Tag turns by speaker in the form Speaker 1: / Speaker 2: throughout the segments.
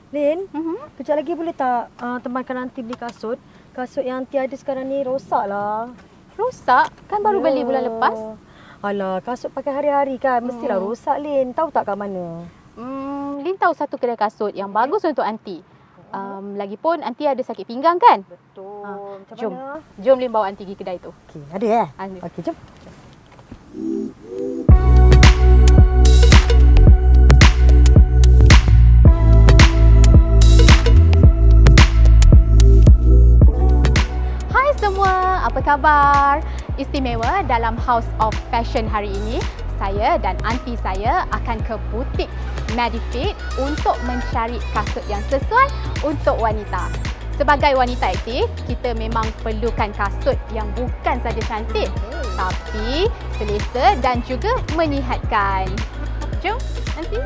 Speaker 1: Lin, kejap lagi boleh tak temankan Aunty beli kasut? Kasut yang Aunty ada sekarang ni rosak lah.
Speaker 2: Rosak? Kan baru beli bulan lepas.
Speaker 1: Alah, kasut pakai hari-hari kan. Mestilah rosak, Lin. Tahu tak kat mana?
Speaker 2: Lin tahu satu kedai kasut yang bagus untuk Aunty. Lagipun Aunty ada sakit pinggang kan?
Speaker 1: Betul. Macam
Speaker 2: Jom.
Speaker 1: mana?
Speaker 2: Jom Lin bawa Aunty pergi kedai tu.
Speaker 1: Okey, ada
Speaker 2: Ada.
Speaker 1: Okey, jom.
Speaker 2: Hai semua, apa khabar? Istimewa dalam House of Fashion hari ini, saya dan aunty saya akan ke butik Medifeet untuk mencari kasut yang sesuai untuk wanita. Sebagai wanita aktif, kita memang perlukan kasut yang bukan saja cantik, tapi selesa dan juga menyihatkan. Jom, aunty.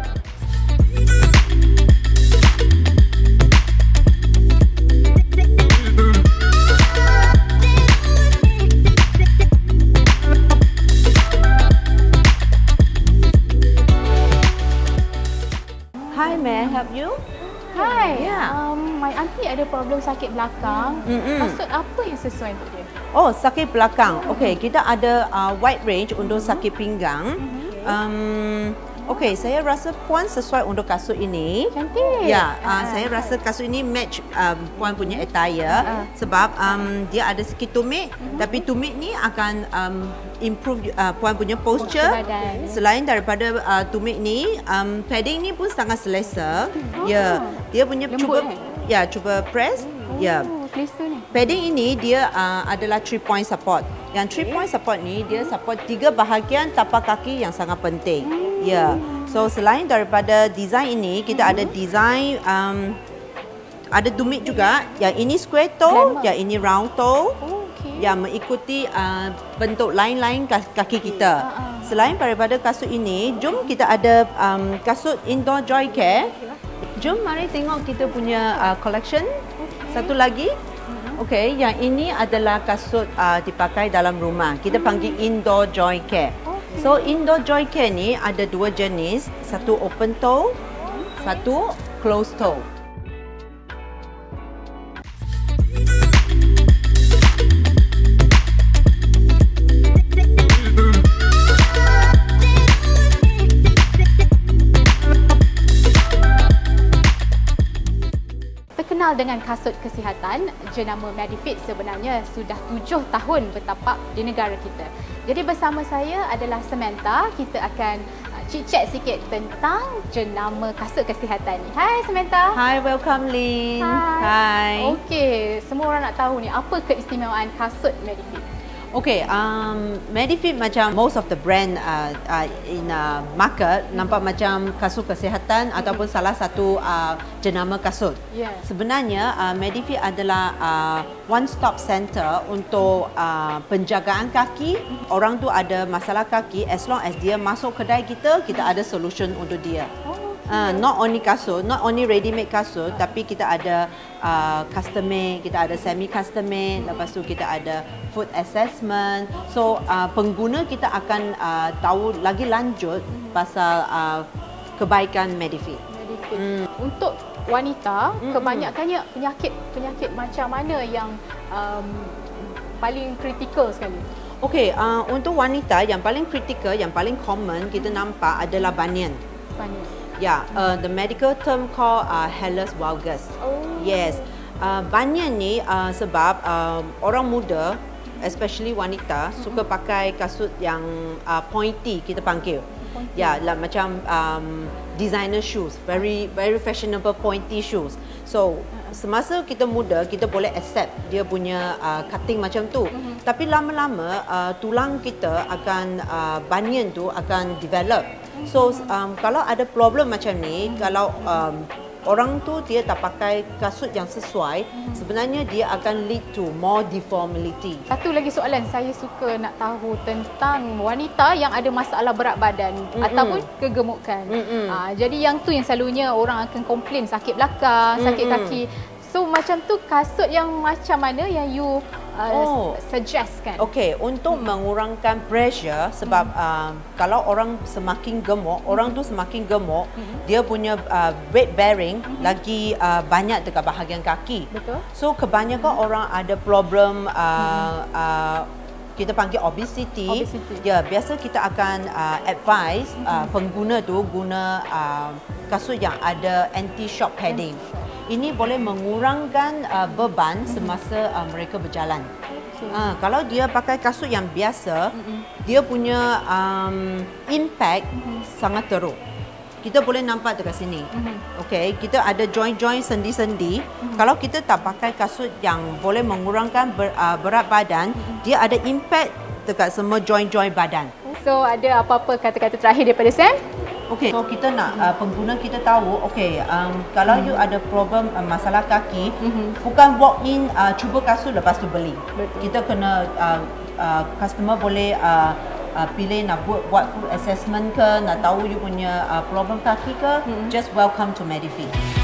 Speaker 3: Hi, may I help you?
Speaker 2: Hai,
Speaker 3: Yeah.
Speaker 2: my aunty ada problem sakit belakang. Kasut apa yang sesuai untuk dia?
Speaker 3: Oh, sakit belakang. Okey, kita ada wide range untuk sakit pinggang. Okey, saya rasa puan sesuai untuk kasut ini.
Speaker 2: Cantik.
Speaker 3: Ya, saya rasa kasut ini match puan punya attire sebab dia ada sikit tumit, tapi tumit ni akan improve puan punya posture.
Speaker 2: Badan.
Speaker 3: Selain daripada tumit ni, padding ni pun sangat selesa. Ya, dia punya
Speaker 2: Lembut,
Speaker 3: cuba press. Ya.
Speaker 2: Selesa ni.
Speaker 3: Padding ini dia adalah 3 point support. Yang 3 point support ni dia support 3 bahagian tapak kaki yang sangat penting. Ya. So selain daripada design ini, kita ada design ada tumit juga. Yang ini square toe, yang ini round toe. Yang mengikuti bentuk lain-lain kaki kita. Selain daripada kasut ini, jom kita ada kasut indoor joy care. Jom mari tengok kita punya collection. Satu lagi. Okey, yang ini adalah kasut dipakai dalam rumah. Kita panggil indoor joy care. So indoor joy care ni ada 2 jenis, satu open toe, satu closed toe.
Speaker 2: Terkenal dengan kasut kesihatan, jenama Medifeet sebenarnya sudah 7 tahun bertapak di negara kita. Jadi bersama saya adalah Samantha, kita akan chit-chat sikit tentang jenama kasut kesihatan ni. Hai Samantha.
Speaker 3: Hi, welcome Lin. Hi.
Speaker 2: Okey, semua orang nak tahu ni apa keistimewaan kasut Medifeet?
Speaker 3: Okay, Medifeet macam most of the brand in market nampak macam kasut kesihatan ataupun salah satu jenama kasut.
Speaker 2: Yeah.
Speaker 3: Sebenarnya Medifeet adalah one stop center untuk penjagaan kaki. Orang tu ada masalah kaki, as long as dia masuk kedai kita, kita ada solution untuk dia. Not only kasut, not only ready made kasut, tapi kita ada custom made, kita ada semi custom made, lepas tu kita ada food assessment. So pengguna kita akan tahu lagi lanjut pasal kebaikan Medifeet.
Speaker 2: Untuk wanita, kebanyakannya penyakit macam mana yang paling kritikal sekali?
Speaker 3: Okey, untuk wanita yang paling kritikal, yang paling common kita nampak adalah bunion. Yeah, the medical term called hallus valgus. Yes, bunion ni sebab orang muda, especially wanita, suka pakai kasut yang pointy, kita panggil. Ya, lah macam designer shoes, very fashionable pointy shoes. So semasa kita muda, kita boleh accept dia punya cutting macam tu. Tapi lama-lama tulang kita akan bunion tu akan develop. So kalau ada problem macam ni, kalau orang tu dia tak pakai kasut yang sesuai, sebenarnya dia akan lead to more deformity.
Speaker 2: Satu lagi soalan, saya suka nak tahu tentang wanita yang ada masalah berat badan ataupun kegemukan. Jadi yang tu yang selalunya orang akan komplain sakit belakang, sakit kaki. So macam tu kasut yang macam mana yang you suggest kan?
Speaker 3: Okey, untuk mengurangkan pressure sebab kalau orang semakin gemuk, orang tu semakin gemuk, dia punya weight bearing lagi banyak dekat bahagian kaki.
Speaker 2: Betul.
Speaker 3: So kebanyakan orang ada problem kita panggil obesity. Ya, biasa kita akan advise pengguna tu guna kasut yang ada anti shock padding. Ini boleh mengurangkan beban semasa mereka berjalan. Kalau dia pakai kasut yang biasa, dia punya impact sangat teruk. Kita boleh nampak dekat sini. Okey, kita ada joint-joint sendi-sendi. Kalau kita tak pakai kasut yang boleh mengurangkan berat badan, dia ada impact dekat semua joint-joint badan.
Speaker 2: So ada apa-apa kata-kata terakhir daripada Sam?
Speaker 3: Okey, so kita nak pengguna kita tahu, okey, kalau you ada problem masalah kaki, bukan walk in cuba kasut lepas tu beli.
Speaker 2: Betul.
Speaker 3: Kita kena customer boleh pilih nak buat full assessment ke, nak tahu you punya problem kaki ke, just welcome to Medifeet.